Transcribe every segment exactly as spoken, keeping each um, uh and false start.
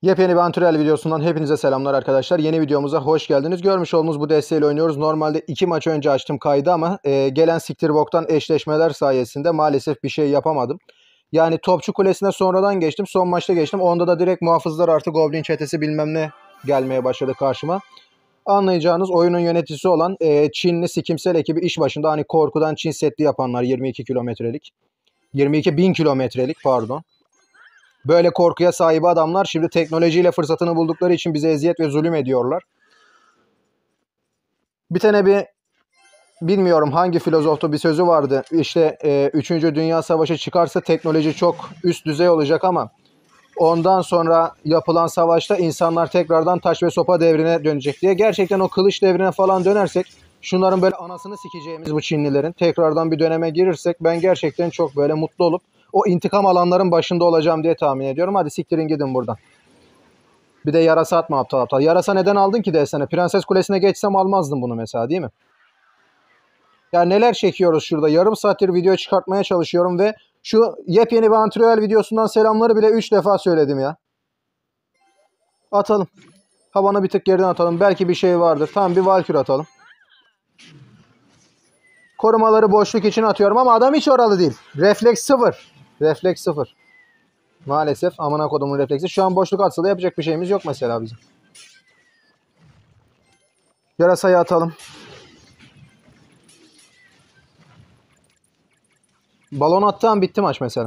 Yepyeni bir Anturel videosundan hepinize selamlar arkadaşlar. Yeni videomuza hoş geldiniz. Görmüş olduğunuz bu desteğiyle oynuyoruz. Normalde iki maç önce açtım kaydı ama e, gelen siktirboktan eşleşmeler sayesinde maalesef bir şey yapamadım. Yani Topçu Kulesi'ne sonradan geçtim. Son maçta geçtim. Onda da direkt muhafızlar artı Goblin çetesi bilmem ne gelmeye başladı karşıma. Anlayacağınız oyunun yöneticisi olan e, Çinli sikimsel ekibi iş başında. Hani korkudan Çin setli yapanlar yirmi iki kilometrelik. yirmi iki bin kilometrelik pardon. Böyle korkuya sahip adamlar şimdi teknolojiyle fırsatını buldukları için bize eziyet ve zulüm ediyorlar. Bir tane bir bilmiyorum hangi filozofta bir sözü vardı. İşte e, üçüncü. Dünya Savaşı çıkarsa teknoloji çok üst düzey olacak ama ondan sonra yapılan savaşta insanlar tekrardan taş ve sopa devrine dönecek diye. Gerçekten o kılıç devrine falan dönersek şunların böyle anasını sikeceğimiz bu Çinlilerin tekrardan bir döneme girirsek ben gerçekten çok böyle mutlu olup o intikam alanların başında olacağım diye tahmin ediyorum. Hadi siktirin gidin buradan. Bir de yarasa atma aptal aptal. Yarasa neden aldın ki desene? Prenses Kulesi'ne geçsem almazdım bunu mesela değil mi? Ya neler çekiyoruz şurada. Yarım saattir video çıkartmaya çalışıyorum ve şu yepyeni bir Anturel videosundan selamları bile üç defa söyledim ya. Atalım. Havanı bir tık geriden atalım. Belki bir şey vardır. Tamam bir Valkür atalım. Korumaları boşluk için atıyorum ama adam hiç oralı değil. Refleks sıfır. Refleks sıfır. Maalesef amına kodumun refleksi. Şu an boşluk atsa da yapacak bir şeyimiz yok mesela bizim. Yarasayı atalım. Balon attığım bitti maç mesela.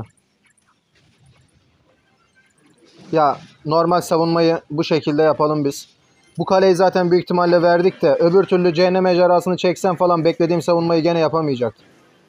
Ya normal savunmayı bu şekilde yapalım biz. Bu kaleyi zaten büyük ihtimalle verdik de öbür türlü cehennem ejderhasını çeksem falan beklediğim savunmayı gene yapamayacaktım.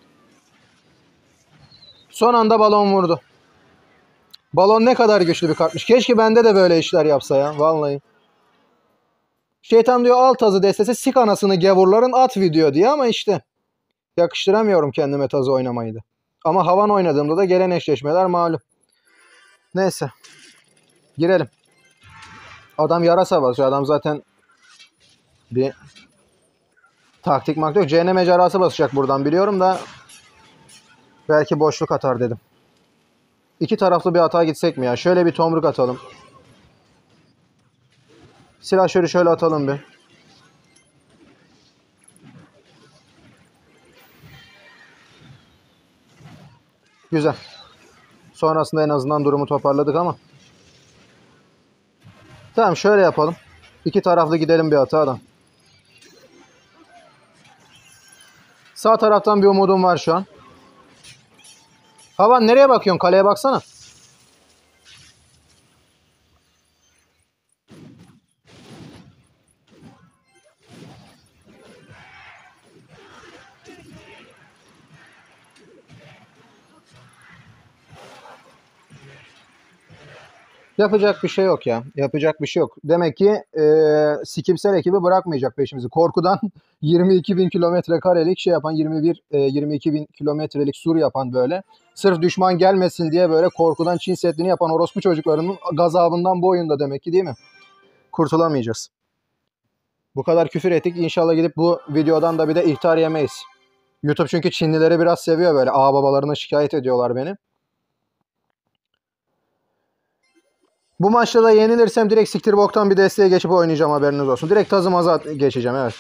Son anda balon vurdu. Balon ne kadar güçlü bir kartmış. Keşke bende de böyle işler yapsa ya. Vallahi. Şeytan diyor al tazı destesi sik anasını gevurların at video diye ama işte. Yakıştıramıyorum kendime tazı oynamayı da. Ama havan oynadığımda da gelen eşleşmeler malum. Neyse. Girelim. Adam yarasa basıyor. Adam zaten bir taktik maktik yok. Cehennem ejderhası basacak buradan biliyorum da belki boşluk atar dedim. İki taraflı bir hata gitsek mi ya? Şöyle bir tomruk atalım. Silahşörü şöyle atalım bir. Güzel. Sonrasında en azından durumu toparladık ama. Tamam şöyle yapalım. İki taraflı gidelim bir hatadan. Sağ taraftan bir umudum var şu an. Havan nereye bakıyorsun? Kaleye baksana. Yapacak bir şey yok ya. Yapacak bir şey yok. Demek ki e, sikimsel ekibi bırakmayacak peşimizi. Korkudan yirmi iki bin kilometre karelik şey yapan, yirmi bir yirmi iki bin kilometrelik sur yapan böyle. Sırf düşman gelmesin diye böyle korkudan Çin Seddi'ni yapan orospu çocuklarının gazabından bu oyunda demek ki değil mi? Kurtulamayacağız. Bu kadar küfür ettik. İnşallah gidip bu videodan da bir de ihtar yemeyiz. YouTube çünkü Çinlileri biraz seviyor böyle. Ağababalarına şikayet ediyorlar beni. Bu maçta da yenilirsem direkt siktir boktan bir desteğe geçip oynayacağım haberiniz olsun. Direkt tazı maza geçeceğim evet.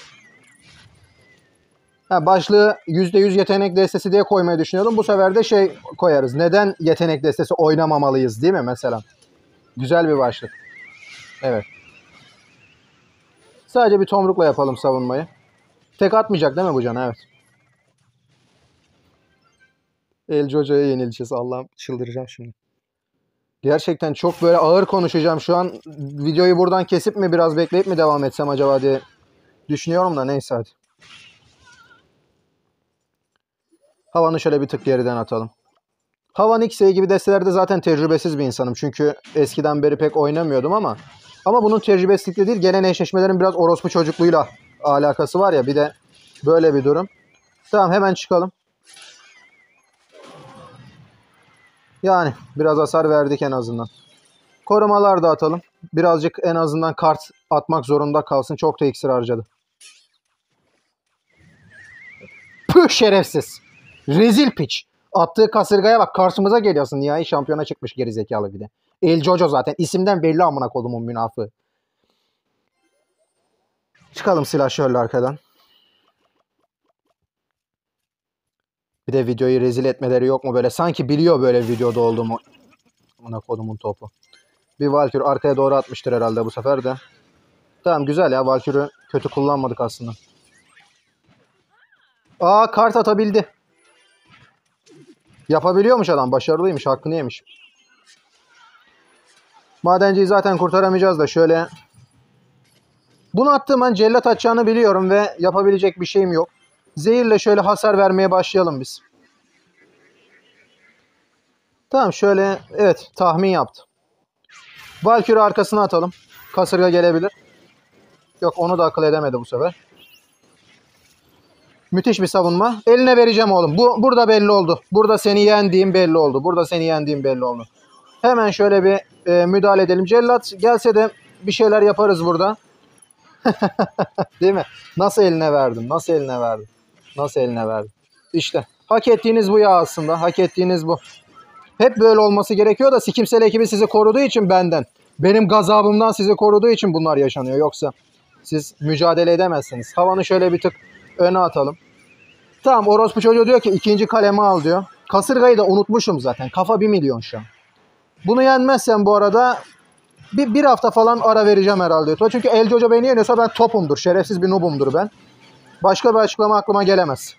Ha, başlığı yüzde yüz yetenek destesi diye koymayı düşünüyordum. Bu sefer de şey koyarız. Neden yetenek destesi oynamamalıyız değil mi mesela? Güzel bir başlık. Evet. Sadece bir tomrukla yapalım savunmayı. Tek atmayacak değil mi bu can? Evet. El Jojo'ya yenileceğiz. Allah'ım çıldıracağım şimdi. Gerçekten çok böyle ağır konuşacağım şu an. Videoyu buradan kesip mi biraz bekleyip mi devam etsem acaba diye düşünüyorum da neyse hadi. Havanı şöyle bir tık geriden atalım. Havan X'e gibi destelerde zaten tecrübesiz bir insanım. Çünkü eskiden beri pek oynamıyordum ama ama bunun tecrübesizlikle değil gelen eşleşmelerin biraz orospu çocukluğuyla alakası var ya bir de böyle bir durum. Tamam hemen çıkalım. Yani biraz hasar verdik en azından. Korumalar da atalım. Birazcık en azından kart atmak zorunda kalsın. Çok da iksir harcadı. Püh şerefsiz. Rezil piç. Attığı kasırgaya bak karşımıza geliyorsun. Nihai şampiyona çıkmış gerizekalı bir de. El Jojo zaten. İsimden belli amına kodumun münafığı. Çıkalım silahşörle arkadan. Bir de videoyu rezil etmeleri yok mu böyle? Sanki biliyor böyle videoda olduğumu. Amına kodumun topu. Bir Valkyrie arkaya doğru atmıştır herhalde bu sefer de. Tamam güzel ya. Valkyrie kötü kullanmadık aslında. Aa kart atabildi. Yapabiliyormuş adam. Başarılıymış. Hakkını yemiş. Madenciyi zaten kurtaramayacağız da şöyle. Bunu attığım an cellat atacağını biliyorum ve yapabilecek bir şeyim yok. Zehirle şöyle hasar vermeye başlayalım biz. Tamam şöyle evet tahmin yaptı. Valkyrie arkasına atalım. Kasırga gelebilir. Yok onu da akıl edemedi bu sefer. Müthiş bir savunma. Eline vereceğim oğlum. Bu burada belli oldu. Burada seni yendiğim belli oldu. Burada seni yendiğim belli oldu. Hemen şöyle bir e, müdahale edelim. Cellat gelse de bir şeyler yaparız burada. Değil mi? Nasıl eline verdim? Nasıl eline verdim? Nasıl eline verdim? İşte hak ettiğiniz bu ya aslında. Hak ettiğiniz bu. Hep böyle olması gerekiyor da Sikimsel ekibi sizi koruduğu için benden. Benim gazabımdan sizi koruduğu için bunlar yaşanıyor. Yoksa siz mücadele edemezsiniz. Havanı şöyle bir tık öne atalım. Tamam orospu çocuğu diyor ki ikinci kalemi al diyor. Kasırgayı da unutmuşum zaten. Kafa bir milyon şu an. Bunu yenmezsem bu arada bir, bir hafta falan ara vereceğim herhalde. Çünkü El Jojo beni yeniyorsa ben topumdur. Şerefsiz bir noobumdur ben. Başka bir açıklama aklıma gelemez.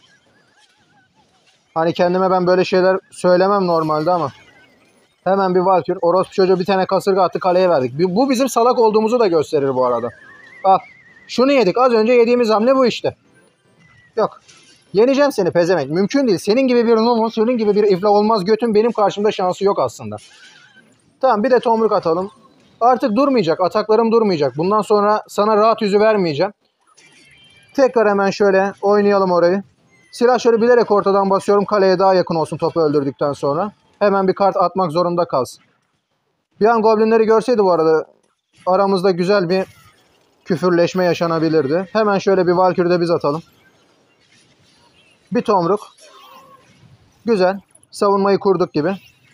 Hani kendime ben böyle şeyler söylemem normalde ama. Hemen bir Valkyrie. Orospu çocuğu bir tane kasırga attı kaleye verdik. Bu bizim salak olduğumuzu da gösterir bu arada. Bak şunu yedik. Az önce yediğimiz hamle bu işte. Yok. Yeneceğim seni pezevenk. Mümkün değil. Senin gibi bir noobun, senin gibi bir iflah olmaz götün benim karşımda şansı yok aslında. Tamam bir de tomruk atalım. Artık durmayacak. Ataklarım durmayacak. Bundan sonra sana rahat yüzü vermeyeceğim. Tekrar hemen şöyle oynayalım orayı. Silahları bilerek ortadan basıyorum. Kaleye daha yakın olsun topu öldürdükten sonra. Hemen bir kart atmak zorunda kalsın. Bir an goblinleri görseydi bu arada aramızda güzel bir küfürleşme yaşanabilirdi. Hemen şöyle bir Valkyrie de biz atalım. Bir tomruk. Güzel. Savunmayı kurduk gibi.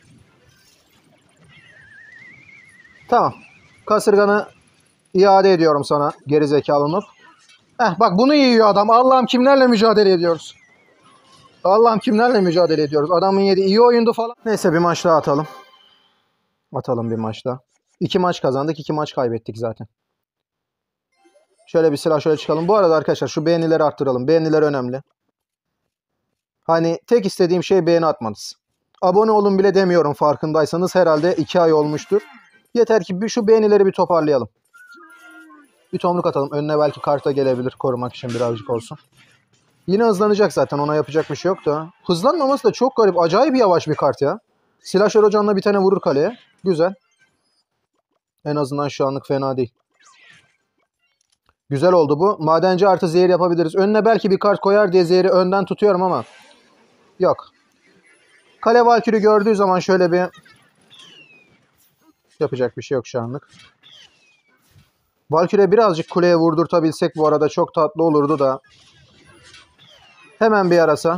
Tamam. Kasırganı iade ediyorum sana gerizekalı noob. Heh, bak bunu yiyor adam. Allah'ım kimlerle mücadele ediyoruz. Allah'ım kimlerle mücadele ediyoruz. Adamın yediği iyi oyundu falan. Neyse bir maç daha atalım. Atalım bir maç daha. İki maç kazandık. iki maç kaybettik zaten. Şöyle bir silah şöyle çıkalım. Bu arada arkadaşlar şu beğenileri arttıralım. Beğeniler önemli. Hani tek istediğim şey beğeni atmanız. Abone olun bile demiyorum farkındaysanız. Herhalde iki ay olmuştur. Yeter ki bir şu beğenileri bir toparlayalım. Bir tomruk atalım. Önüne belki karta gelebilir. Korumak için birazcık olsun. Yine hızlanacak zaten. Ona yapacak bir şey yok da. Hızlanmaması da çok garip. Acayip yavaş bir kart ya. Silahşör ocağına bir tane vurur kaleye. Güzel. En azından şu anlık fena değil. Güzel oldu bu. Madenci artı zehir yapabiliriz. Önüne belki bir kart koyar diye zehri önden tutuyorum ama. Yok. Kale Valkyrie gördüğü zaman şöyle bir yapacak bir şey yok şu anlık. Valkyrie'ye birazcık kuleye vurdurtabilsek bu arada çok tatlı olurdu da. Hemen bir arasa.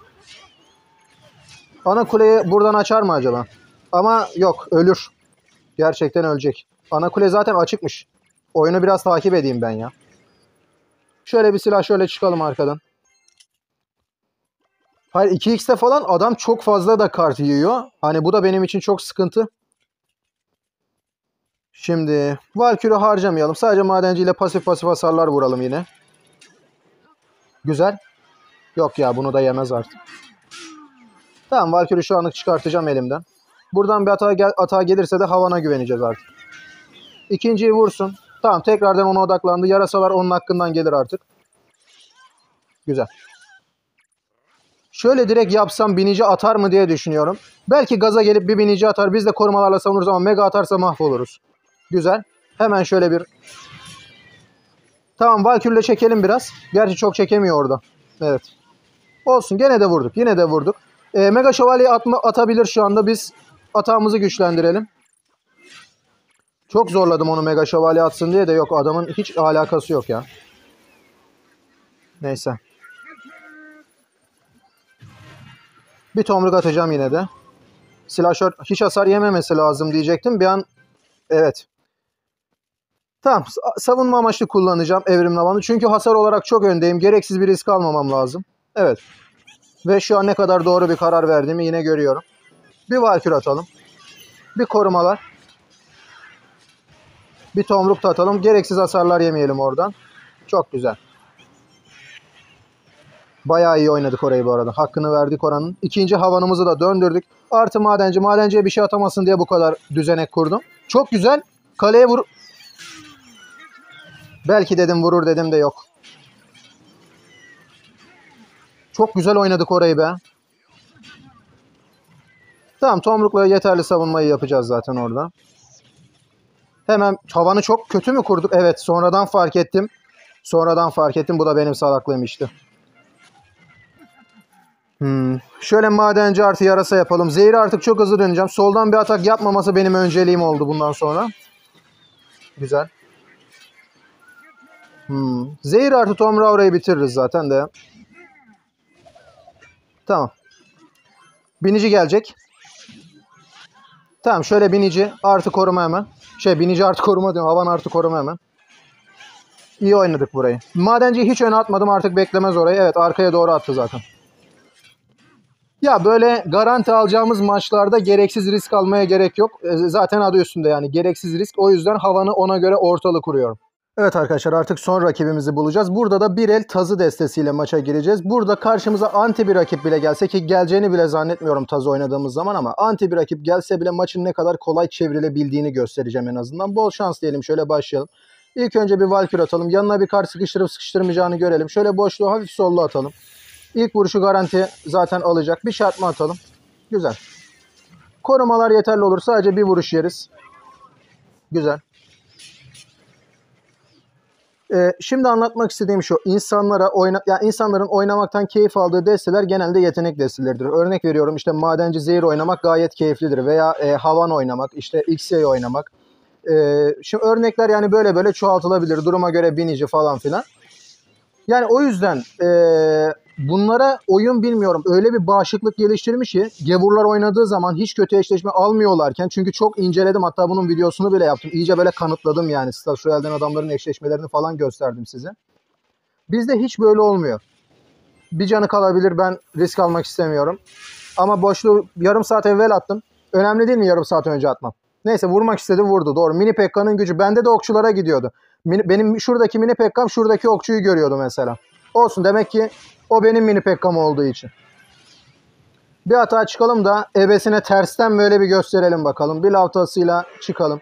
Ana kuleyi buradan açar mı acaba? Ama yok ölür. Gerçekten ölecek. Ana kule zaten açıkmış. Oyunu biraz takip edeyim ben ya. Şöyle bir silah şöyle çıkalım arkadan. Hayır iki x'te falan adam çok fazla da kart yiyor. Hani bu da benim için çok sıkıntı. Şimdi Valkyrie harcamayalım. Sadece madenciyle pasif pasif hasarlar vuralım yine. Güzel. Yok ya bunu da yemez artık. Tamam Valkyrie şu anlık çıkartacağım elimden. Buradan bir hata, gel hata gelirse de havana güveneceğiz artık. İkinciyi vursun. Tamam tekrardan ona odaklandı. Yarasalar onun hakkından gelir artık. Güzel. Şöyle direkt yapsam binici atar mı diye düşünüyorum. Belki gaza gelip bir binici atar. Biz de korumalarla savunuruz ama mega atarsa mahvoluruz. Güzel. Hemen şöyle bir... Tamam Valkyrie'le çekelim biraz. Gerçi çok çekemiyor orada. Evet. Olsun gene de vurduk. Yine de vurduk. E, mega şövalye atma, atabilir şu anda. Biz atağımızı güçlendirelim. Çok zorladım onu mega şövalye atsın diye de yok. Adamın hiç alakası yok ya. Neyse. Bir tomruk atacağım yine de. Silahşör hiç hasar yememesi lazım diyecektim. Bir an evet. Tamam, savunma amaçlı kullanacağım evrim havanı. Çünkü hasar olarak çok öndeyim. Gereksiz bir risk almamam lazım. Evet. Ve şu an ne kadar doğru bir karar verdiğimi yine görüyorum. Bir Valkür atalım. Bir korumalar. Bir tomruk da atalım. Gereksiz hasarlar yemeyelim oradan. Çok güzel. Bayağı iyi oynadık orayı bu arada. Hakkını verdik oranın. İkinci havanımızı da döndürdük. Artı madenci. Madenciye bir şey atamasın diye bu kadar düzenek kurdum. Çok güzel. Kaleye vur... Belki dedim vurur dedim de yok. Çok güzel oynadık orayı be. Tamam, tomrukla yeterli savunmayı yapacağız zaten orada. Hemen havanı çok kötü mü kurduk? Evet, sonradan fark ettim. Sonradan fark ettim. Bu da benim salaklığım işte. Hmm. Şöyle madenci artı yarasa yapalım. Zehri artık çok hızlı döneceğim. Soldan bir atak yapmaması benim önceliğim oldu bundan sonra. Güzel. Hmm. Zehir artı tomra orayı bitiririz zaten de. Tamam. Binici gelecek. Tamam, şöyle binici artı koruma hemen. Şey binici artı koruma diyorum. Havan artı koruma hemen. İyi oynadık burayı. Madenciyi hiç öne atmadım, artık beklemez orayı. Evet, arkaya doğru attı zaten. Ya böyle garanti alacağımız maçlarda gereksiz risk almaya gerek yok. Zaten adı üstünde yani gereksiz risk. O yüzden havanı ona göre ortalı kuruyorum. Evet arkadaşlar, artık son rakibimizi bulacağız. Burada da bir el tazı destesiyle maça gireceğiz. Burada karşımıza anti bir rakip bile gelse, ki geleceğini bile zannetmiyorum tazı oynadığımız zaman, ama anti bir rakip gelse bile maçın ne kadar kolay çevrilebildiğini göstereceğim en azından. Bol şans diyelim, şöyle başlayalım. İlk önce bir Valkür atalım. Yanına bir kart sıkıştırıp sıkıştırmayacağını görelim. Şöyle boşluğu hafif sollu atalım. İlk vuruşu garanti zaten alacak. Bir çarpma atalım. Güzel. Korumalar yeterli olur. Sadece bir vuruş yeriz. Güzel. Ee, şimdi anlatmak istediğim şu. İnsanlara oyna ya insanların oynamaktan keyif aldığı desteler genelde yetenek desteleridir. Örnek veriyorum, işte madenci zehir oynamak gayet keyiflidir. Veya e, havan oynamak, işte X Y oynamak. Ee, şimdi örnekler yani böyle böyle çoğaltılabilir. Duruma göre binici falan filan. Yani o yüzden ee, bunlara oyun bilmiyorum öyle bir bağışıklık geliştirmiş ki gevurlar oynadığı zaman hiç kötü eşleşme almıyorlarken, çünkü çok inceledim, hatta bunun videosunu bile yaptım. İyice böyle kanıtladım yani. Stash Royale'den adamların eşleşmelerini falan gösterdim size. Bizde hiç böyle olmuyor. Bir canı kalabilir, ben risk almak istemiyorum. Ama boşluğu yarım saat evvel attım. Önemli değil mi yarım saat önce atmam? Neyse, vurmak istedi, vurdu. Doğru. Mini Pekka'nın gücü. Bende de okçulara gidiyordu. Benim şuradaki Mini Pekka'm şuradaki okçuyu görüyordu mesela. Olsun, demek ki o benim Mini Pekka'm olduğu için. Bir hata çıkalım da ebesine tersten böyle bir gösterelim bakalım. Bir lavtasıyla çıkalım.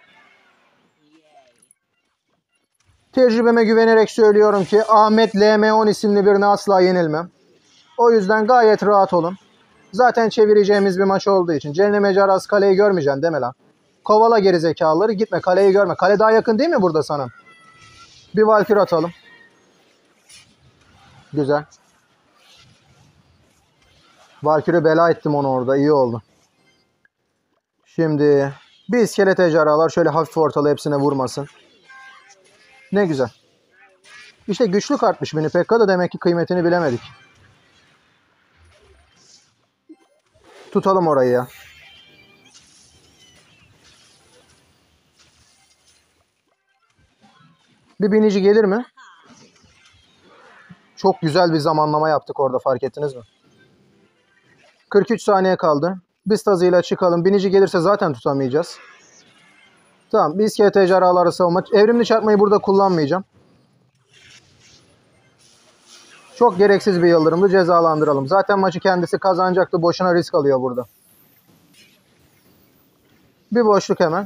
Tecrübeme güvenerek söylüyorum ki Ahmet L M on isimli birine asla yenilmem. O yüzden gayet rahat olun. Zaten çevireceğimiz bir maç olduğu için. Celle Mecaraz kaleyi görmeyeceksin deme lan. Kovala gerizekalıları, gitme kaleyi görme. Kale daha yakın değil mi burada sana? Bir Valkür atalım. Güzel. Valkür'ü bela ettim onu orada. İyi oldu. Şimdi bir iskelet ejderhalar şöyle hafif ortalı, hepsine vurmasın. Ne güzel. İşte güçlü kartmış Mini Pekka da, demek ki kıymetini bilemedik. Tutalım orayı ya. Bir binici gelir mi? Çok güzel bir zamanlama yaptık orada, fark ettiniz mi? kırk üç saniye kaldı. Biz tazıyla çıkalım. Binici gelirse zaten tutamayacağız. Tamam. Bir iskelet ejderhaları savunma. Evrimli çarpmayı burada kullanmayacağım. Çok gereksiz bir yıldırımdı. Cezalandıralım. Zaten maçı kendisi kazanacaktı. Boşuna risk alıyor burada. Bir boşluk hemen.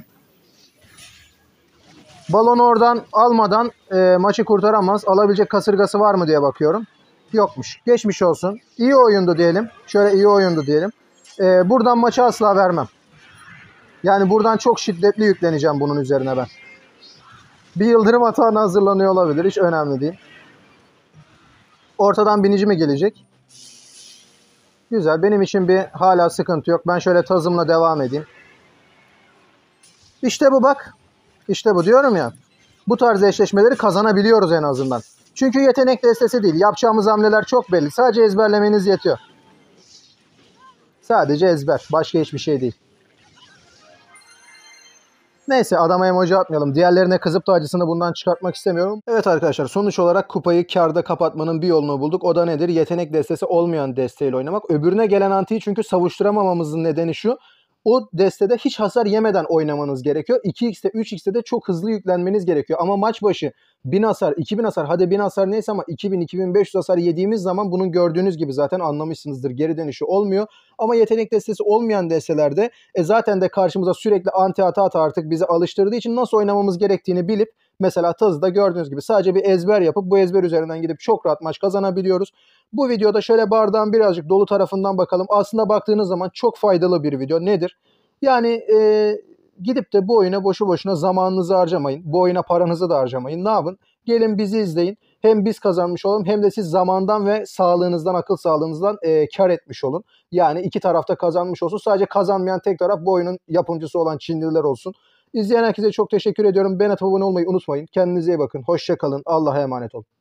Balonu oradan almadan e, maçı kurtaramaz. Alabilecek kasırgası var mı diye bakıyorum. Yokmuş. Geçmiş olsun. İyi oyundu diyelim. Şöyle iyi oyundu diyelim. E, buradan maçı asla vermem. Yani buradan çok şiddetli yükleneceğim bunun üzerine ben. Bir yıldırım atağına hazırlanıyor olabilir. Hiç önemli değil. Ortadan binici mi gelecek? Güzel. Benim için bir hala sıkıntı yok. Ben şöyle tazımla devam edeyim. İşte bu bak. İşte bu diyorum ya. Bu tarz eşleşmeleri kazanabiliyoruz en azından. Çünkü yetenek destesi değil. Yapacağımız hamleler çok belli. Sadece ezberlemeniz yetiyor. Sadece ezber. Başka hiçbir şey değil. Neyse adama emoji atmayalım. Diğerlerine kızıp da acısını bundan çıkartmak istemiyorum. Evet arkadaşlar, sonuç olarak kupayı kârda kapatmanın bir yolunu bulduk. O da nedir? Yetenek destesi olmayan desteğiyle oynamak. Öbürüne gelen antiyi çünkü savuşturamamamızın nedeni şu. O destede hiç hasar yemeden oynamanız gerekiyor. iki x'te üç x'te de çok hızlı yüklenmeniz gerekiyor. Ama maç başı bin hasar, iki bin hasar, hadi bin hasar neyse ama iki bin iki bin beş yüz hasar yediğimiz zaman bunun gördüğünüz gibi zaten anlamışsınızdır. Geri dönüşü olmuyor. Ama yetenek destesi olmayan destelerde e zaten de karşımıza sürekli anti ata ata artık bizi alıştırdığı için nasıl oynamamız gerektiğini bilip mesela Tazı'da gördüğünüz gibi sadece bir ezber yapıp bu ezber üzerinden gidip çok rahat maç kazanabiliyoruz. Bu videoda şöyle bardağın birazcık dolu tarafından bakalım. Aslında baktığınız zaman çok faydalı bir video. Nedir? Yani e, gidip de bu oyuna boşu boşuna zamanınızı harcamayın. Bu oyuna paranızı da harcamayın. Ne yapın? Gelin bizi izleyin. Hem biz kazanmış olalım hem de siz zamandan ve sağlığınızdan, akıl sağlığınızdan e, kar etmiş olun. Yani iki tarafta kazanmış olsun. Sadece kazanmayan tek taraf bu oyunun yapımcısı olan Çinliler olsun. İzleyen herkese çok teşekkür ediyorum. Beğenip abone olmayı unutmayın. Kendinize iyi bakın. Hoşça kalın. Allah'a emanet olun.